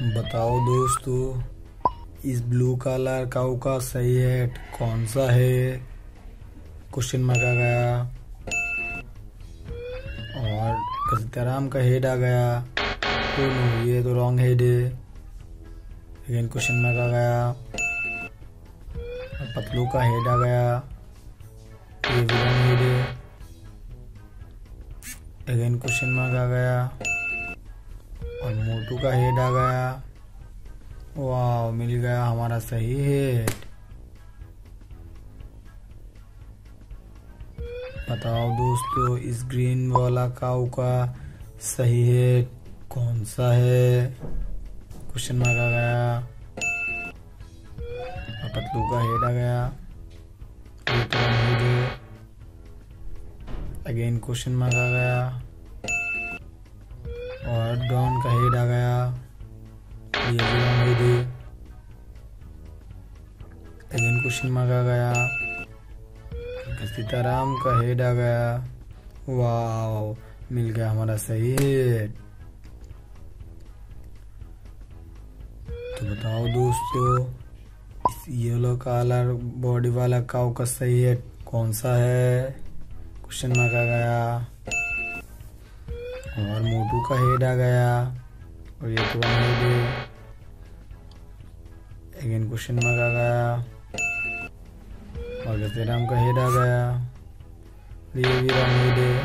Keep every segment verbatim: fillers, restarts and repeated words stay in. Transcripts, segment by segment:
बताओ दोस्तों, इस ब्लू कलर काऊ का सही हेड कौन सा है? क्वेश्चन मार्क आ गया और कसीताराम का हेड आ गया। तो नो, ये तो रॉन्ग हेड है। अगेन क्वेश्चन मार्क आ गया और पतलू का हेड आ गया, ये भी रॉन्ग हेड है। अगेन क्वेश्चन मार्क आ गया और मोटू का हेड आ गया। वाह, मिल गया हमारा सही हेड। बताओ दोस्तों, इस ग्रीन वाला काऊ का सही हेड कौन सा है? क्वेश्चन मार्क आ गया और पतलू का हेड आ गया, ये तो हेड है। अगेन क्वेश्चन मार्क आ गया और डॉन का हेड आ गया, ये भी रॉन्ग हेड है। अगेन क्वेश्चन मार्क आ गया, सीताराम का हेड आ गया। वाह, मिल गया हमारा सही हेड। तो बताओ दोस्तों, इस येलो कलर बॉडी वाला काऊ का सही हेड कौन सा है? क्वेश्चन मार्क आ गया और मोटू का हेड आ गया और ये तो रॉन्ग हेड है। अगेन क्वेश्चन मार्क आ गया और कसीराम का हेड आ गया, ये भी रॉन्ग हेड है।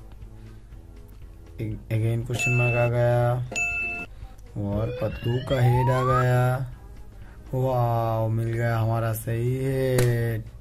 अगेन क्वेश्चन मार्क आ गया और पतलू का हेड आ गया। वाह, मिल गया हमारा सही हेड।